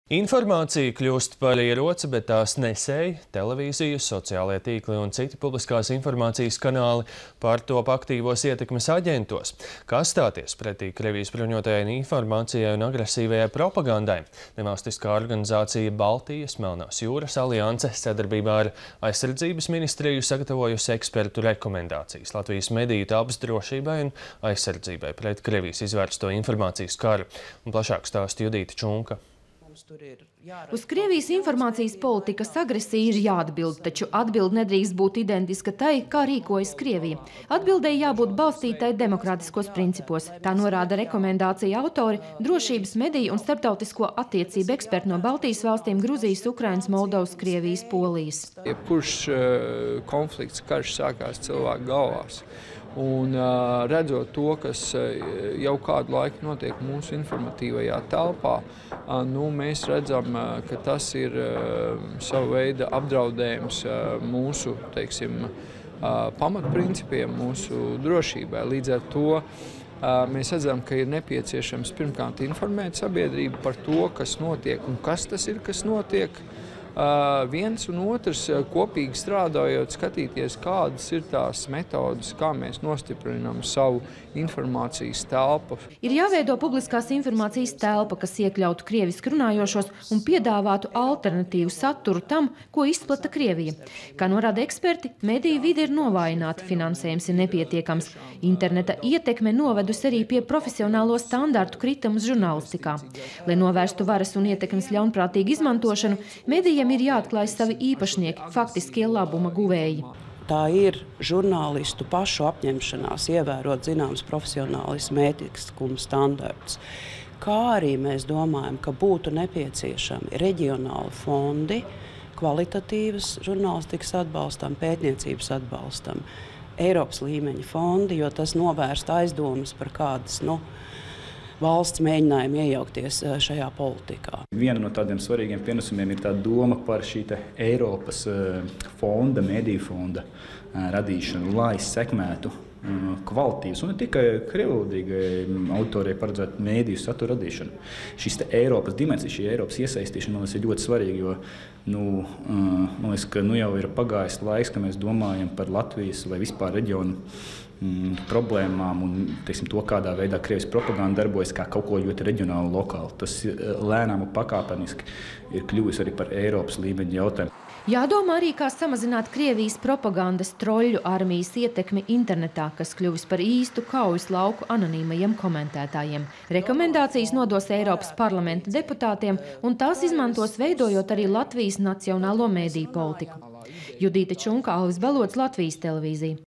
Informācija kļūst par ieroci, bet tās nesēji, televīzijas, sociālie tīkli un citi publiskās informācijas kanāli pārtop aktīvos ietekmes aģentos. Kā stāties pretī Krievijas bruņotajai informācijai un agresīvajai propagandai? Nevalstiskā organizācija Baltijas Melnās jūras alianse sadarbībā ar Aizsardzības ministriju sagatavojusi ekspertu rekomendācijas Latvijas mediju telpas drošībai un aizsardzībai pret Krievijas izvērsto informācijas karu. Un plašāk stāsta Judīta Čunka. Uz Krievijas informācijas politikas agresiju ir jāatbild, taču atbilde nedrīkst būt identiska tai, kā rīkojas Krievija. Atbildēji jābūt balstītai demokrātiskos principos. Tā norāda rekomendācija autori, drošības, mediju un starptautisko attiecību eksperti no Baltijas valstīm Gruzijas, Ukrainas, Moldovas, Krievijas, Polijas. Jebkurš konflikts, karš sākās cilvēku galvās. Un redzot to, kas jau kādu laiku notiek mūsu informatīvajā telpā, mēs redzam, ka tas ir sava veida apdraudējums mūsu, pamatprincipiem, mūsu drošībai. Līdz ar to mēs redzam, ka ir nepieciešams pirmkārt informēt sabiedrību par to, kas notiek un kas tas ir, kas notiek. Viens un otrs kopīgi strādājot, skatīties, kādas ir tās metodas, kā mēs nostiprinām savu informācijas telpu. Ir jāveido publiskās informācijas telpa, kas iekļautu krieviski runājošos un piedāvātu alternatīvu saturu tam, ko izplata Krievija. Kā norāda eksperti, mediju vide ir novājināta, finansējums ir nepietiekams. Interneta ietekme novedusi arī pie profesionālo standartu kritumus žurnālistikā. Lai novērstu varas un ietekmes ļaunprātīgu izmantošanu, medijiem ir jāatklāj savi īpašnieki, faktiskie labuma guvēji. Tā ir žurnālistu pašu apņemšanās ievērot zināms profesionālismu ētiskuma standarts. Kā arī mēs domājam, ka būtu nepieciešami reģionāli fondi, kvalitatīvas žurnālistikas atbalstam, pētniecības atbalstam, Eiropas līmeņa fondi, jo tas novērst aizdomas par kādas, valsts mēģinājumu iejaukties šajā politikā. Viena no tādiem svarīgiem pienesumiem ir tā doma par šī Eiropas fonda, mediju fonda radīšanu, lai sekmētu kvalitīvas un ne tikai krievlīgai autorei paredzētu mediju satura radīšanu. Šis Eiropas dimensija, šī Eiropas iesaistīšana, man liekas, ir ļoti svarīga, jo man liekas, ka jau ir pagājis laiks, ka mēs domājam par Latvijas vai vispār reģionu problēmām un to, kādā veidā Krievijas propaganda darbojas kā kaut ko ļoti reģionālu, lokālu. Tas lēnām un pakāpeniski ir kļuvis arī par Eiropas līmeņa jautājumu. Jādomā arī, kā samazināt Krievijas propagandas troļļu armijas ietekmi internetā, kas kļuvis par īstu kaujas lauku anonīmajiem komentētājiem. Rekomendācijas nodos Eiropas parlamenta deputātiem, un tās izmantos veidojot arī Latvijas nacionālo mediju politiku. Judīta Čunka, Alvis Balods, Latvijas televīzija.